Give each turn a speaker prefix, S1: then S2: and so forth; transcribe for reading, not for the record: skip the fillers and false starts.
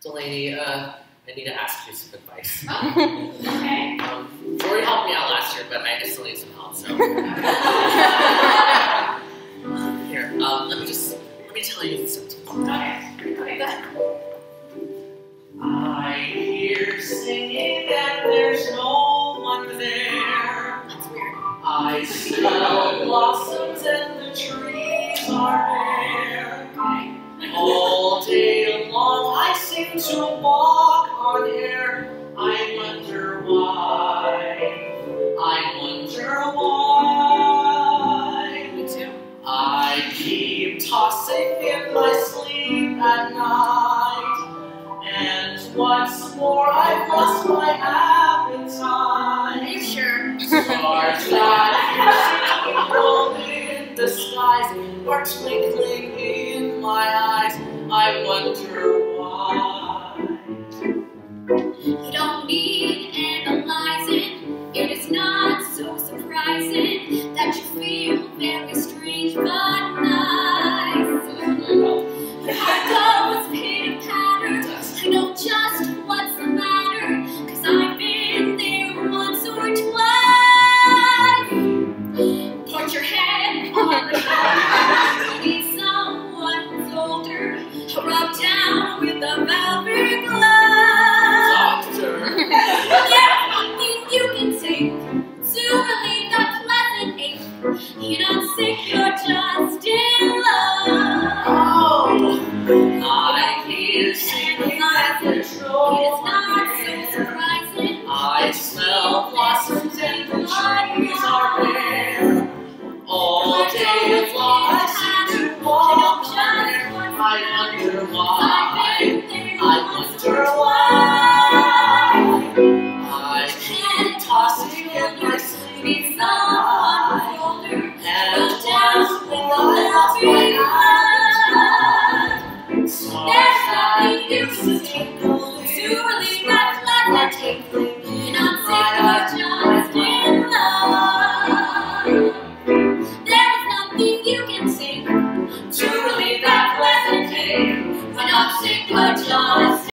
S1: Delaney, I need to ask you some advice.
S2: Oh, okay.
S1: Jory helped me out last year, but I still need some help, so. Here, let me tell you the symptoms.
S2: Okay, go ahead.
S1: I hear singing and there's no one there.
S2: That's weird.
S1: I smell blossoms and the trees are bare.
S2: Okay.
S1: All day long I seem to walk on air. I wonder why. I wonder why.
S2: Me too.
S1: I keep tossing in my sleep at night. And what's more, I've lost my appetite.
S2: Are you sure?
S1: Stars that you see in the skies are twinkling in my eyes. I wonder